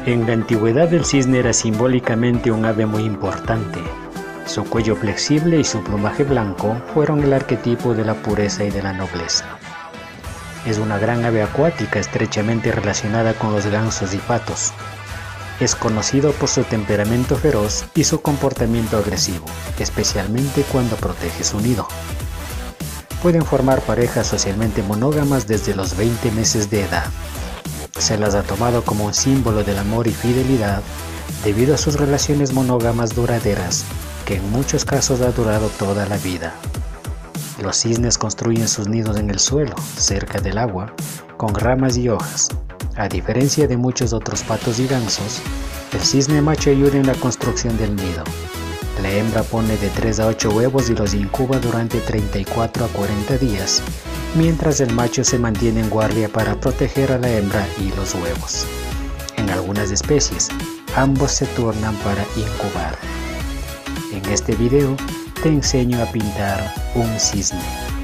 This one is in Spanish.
En la antigüedad el cisne era simbólicamente un ave muy importante. Su cuello flexible y su plumaje blanco fueron el arquetipo de la pureza y de la nobleza. Es una gran ave acuática estrechamente relacionada con los gansos y patos. Es conocido por su temperamento feroz y su comportamiento agresivo, especialmente cuando protege su nido. Pueden formar parejas socialmente monógamas desde los 20 meses de edad. Se las ha tomado como un símbolo del amor y fidelidad debido a sus relaciones monógamas duraderas, que en muchos casos ha durado toda la vida. Los cisnes construyen sus nidos en el suelo, cerca del agua, con ramas y hojas. A diferencia de muchos otros patos y gansos, el cisne macho ayuda en la construcción del nido. La hembra pone de 3 a 8 huevos y los incuba durante 34 a 40 días, mientras el macho se mantiene en guardia para proteger a la hembra y los huevos. En algunas especies, ambos se turnan para incubar. En este video te enseño a pintar un cisne.